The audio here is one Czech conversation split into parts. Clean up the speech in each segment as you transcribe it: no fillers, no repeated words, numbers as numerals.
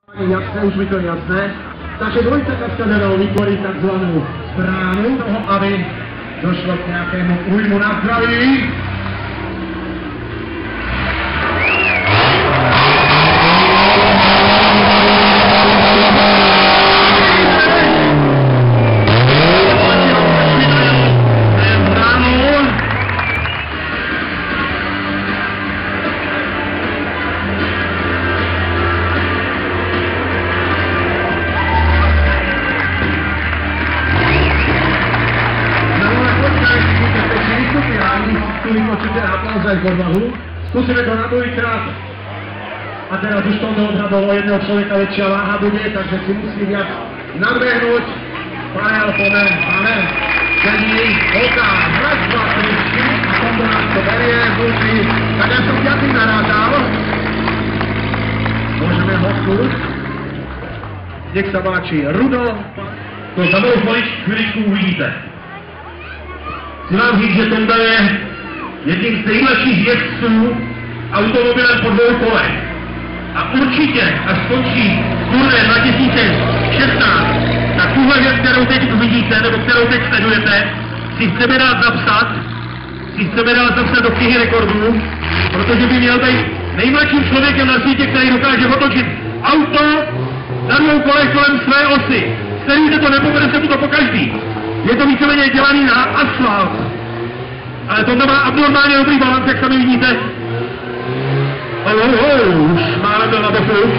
Jasné, už mi to je jasné. Takže dvojka kaskaderov vytvorí takzvanou bránu toho, aby došlo k nějakému újmu na zdraví. Vytvočíte aplauze k odvahu. Skúsime to na druhýkrát. A teraz už to odhadol o jedného človeka väčšia váha bude, takže si musí viac nadbehnúť. Pajal pome, máme. Sedí, oká, raz, dva, tri, štyri a tomto nás to berie, zúči. Tak ja som viac narátal. Môžeme ho skúť. Nech sa páči, Rudo. To za mnou chviličku uvidíte. Chci vám říct, že Tonda je jedním z nejlepších jezdců automobilem po dvou kolech. A určitě, až skončí turné 2016, tak tuhle věc, kterou teď uvidíte, nebo kterou teď sledujete, si chceme dát zapsat do knihy rekordů, protože by měl být nejmladším člověkem na světě, který dokáže otočit auto na dvou kolech kolem své osy. Který se to nepovede, se mu to pokaždý. Je to víceméně dělaný na asfalt. Ale to má abnormálně dobrý balans, jak sami vidíte. Už máme byl na boku.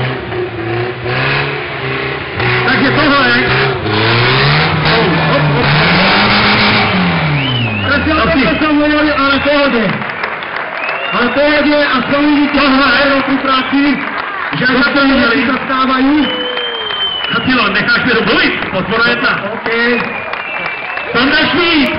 Takže tohle. Ale pohodě. A jsou vidíte tohle tu práci, že za to viděli zastávají. Atilo, necháš mě domluvit? Podpora jedna. OK. Tonda Šmíd!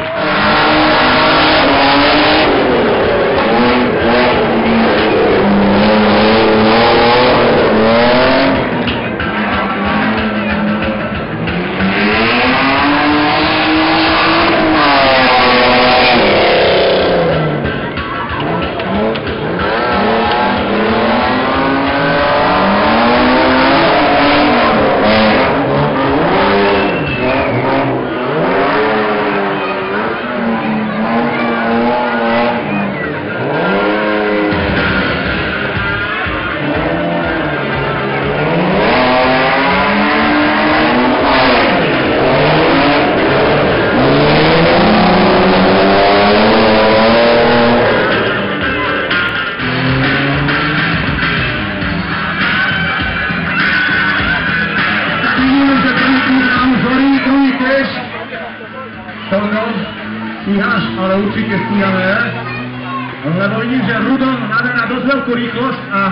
Stíháš, ale určitě stíhané, lebo vidím, že Rudo naberá dosť veľkú rýchlosť a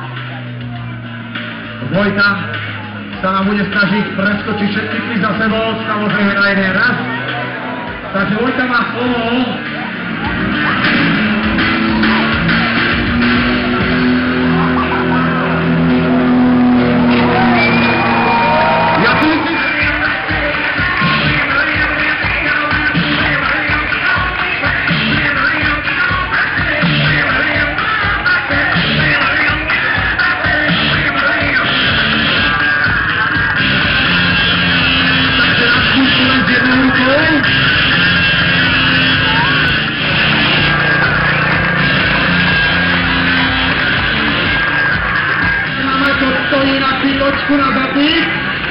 Vojta sa nám bude snažiť preskočiť všetky tri za sebou, samozrejme na jeden raz. Takže Vojta má slovo. Stojí na chvíľočku na zatyk.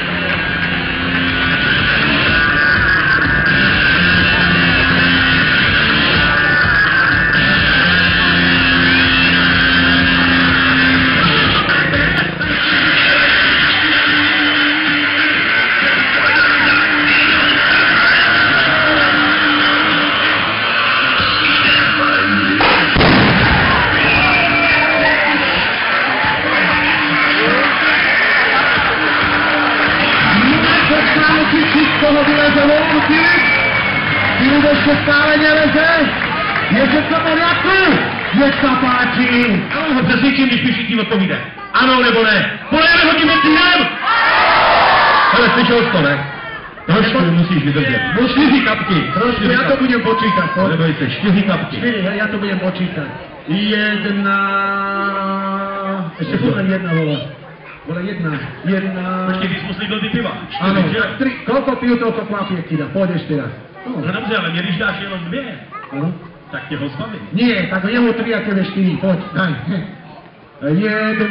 Toho vyleze vonku, ty ešte stále neleze, je všetko v poriadku, nech sa páči. Já ho přesvědčím, když mi všichni odpovíde. Ano nebo ne. Polejeme ho tím cílem! Ale slyšel jsi to, ne? Trošku musíš vydržet. 4 kapky. Trošku, já to budem počítat. Neboj se, 4 kapky. 4, já to budem počítat. 1... Ještě furt len jedna vola. Bola jedna. Počkej, ty jsi musel do ty piva. Áno, 4, že? tak 3. Koľko piju, toľko klapiek ti dá. Pôjdeš teraz. No dobře, ale mě když dáš jenom 2, Áno. tak tě ho zbavím. Nie, tak jemu 3 a tebe 4. Poď, daj. 1,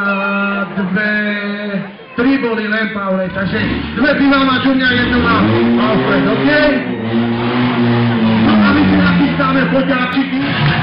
2, 3 boli len, Pavle, takže 2 piva má Junior, 1 má Alfred, OK? No a my si napísáme poďáčiky.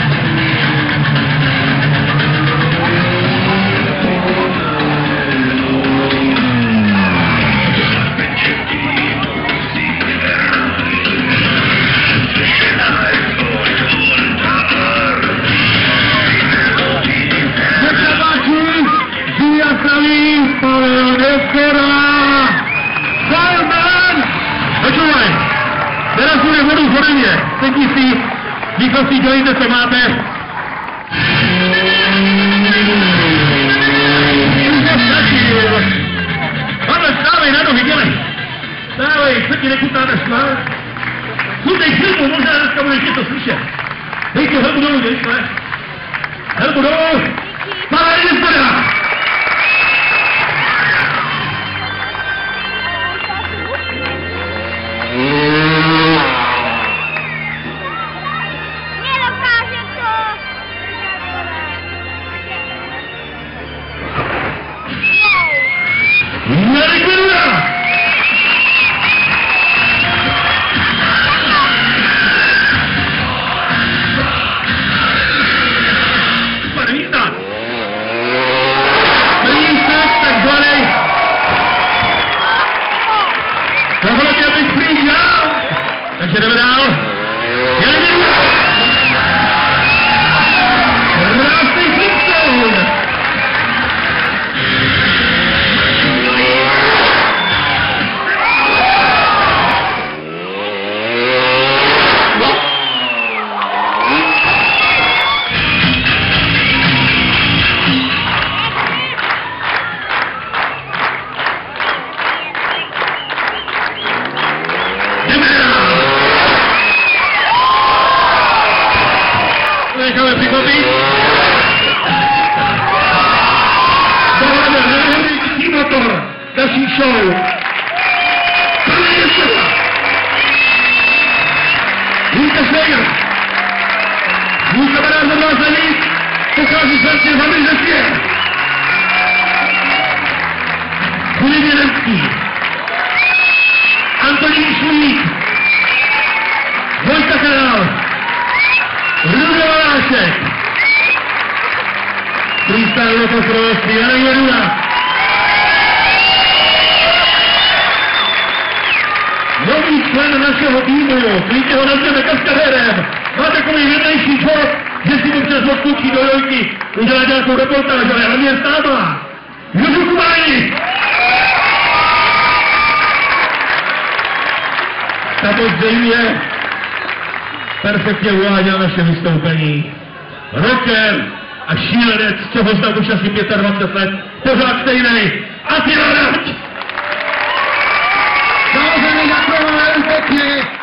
Teraz bude vodu v hodně, sedí si, výkladci dělejte, co máte. Pavle, stávej na nohy, dělej. Stávej, co ti nekutáme šmál? Slutej chvilku, možná dneska budeš něco slyšet. Dej tu helbu dolů, děj se. Helbu dolů. Pavle, jdeš zbora. Takže jdeme dál. Krásný flipstone. Necháme překvapit. Tohle je největší motor naší show. První je světa. Víte Švejr. Můj kamarád od vás není, pochází srdce z Ameriky. Filip Jelenský. Antonín Šlík. Vojta Král. Rudo Valášek. Freestyle motocross, Jana Jeruna. Nový člen našeho týmu, klidně ho nazveme kaskadérem. Má takový vedlejší job, že si mu přes odklučí do jojky, udělá nějakou reportáž, ale hlavně s náma. Jožu Kubáni. Samozřejmě perfektně uváděl naše vystoupení. Rocker a šílenec, co ho znám už asi 25 let, pořád stejnej. A ty Rať! Samozřejmě děkujeme velmi pěkně.